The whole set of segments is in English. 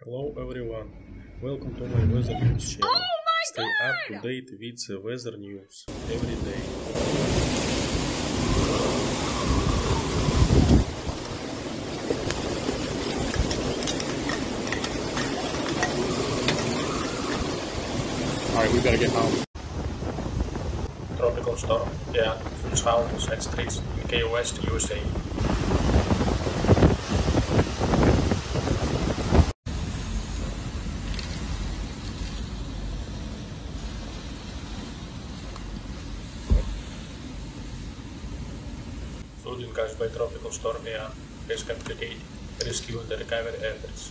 Hello everyone, welcome to my weather news channel. Stay up to date with the weather news every day. Alright, we better get home. Tropical storm Ian fills houses and streets in Key West, USA. Flooding caused by tropical storm Ian has complicated rescue and recovery efforts.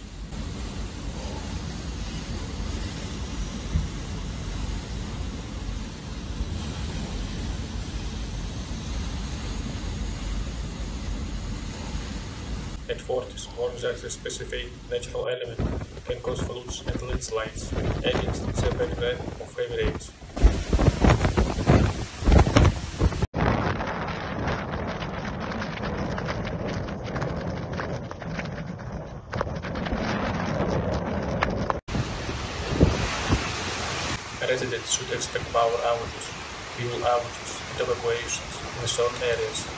At Fortis warns that the specific natural element can cause floods and landslides against severe threat of heavy rains. Residents should expect power outages, fuel outages, and evacuations in certain areas.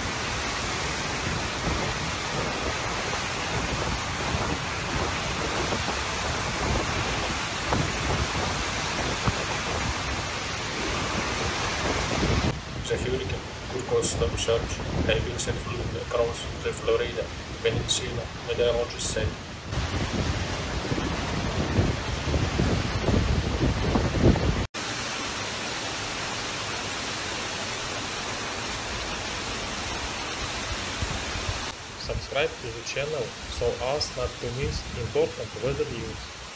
The hurricane could cause storm surge, heavy winds and flooding across the Florida Peninsula, meteorologists said. Subscribe to the channel so as not to miss important weather news.